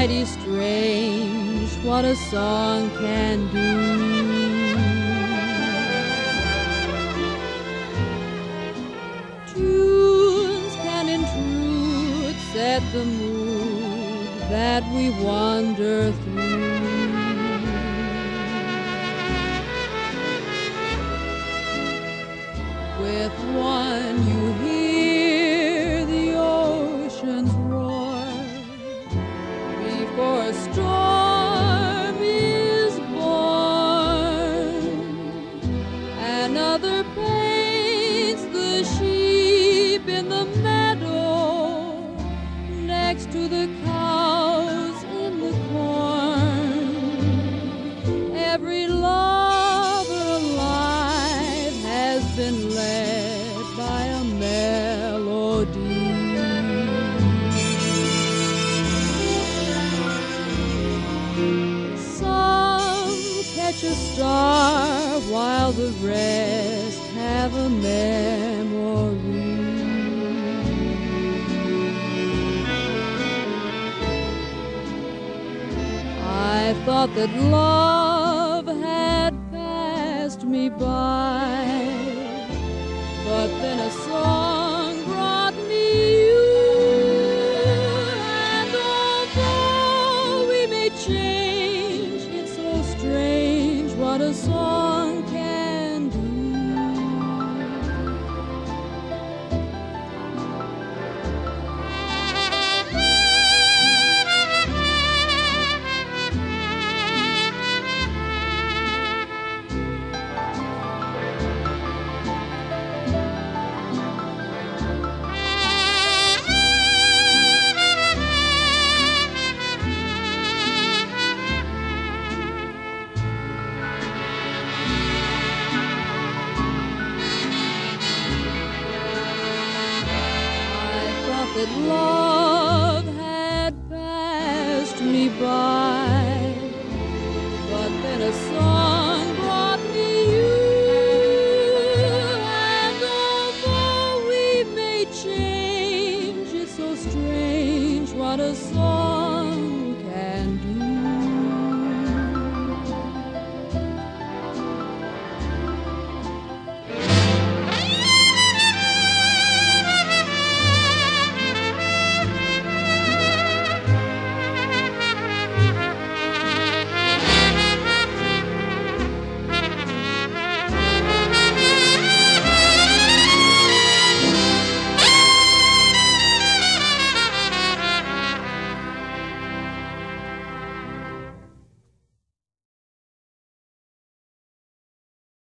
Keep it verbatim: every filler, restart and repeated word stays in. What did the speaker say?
mighty strange what a song can do. Tunes can in truth set the mood that we wander through. With one you hear the ocean's roar before a storm is born. Another paints the sheep in the meadow next to the cows in the corn. Every lover alive has been led by a melody. Some catch a star while the rest have a memory. I thought that love had passed me by, but then a song brought me you. And although we may change, it's so strange what a song can do. That love had passed me by, but then a song brought me you. And although we may change, it's so strange what a song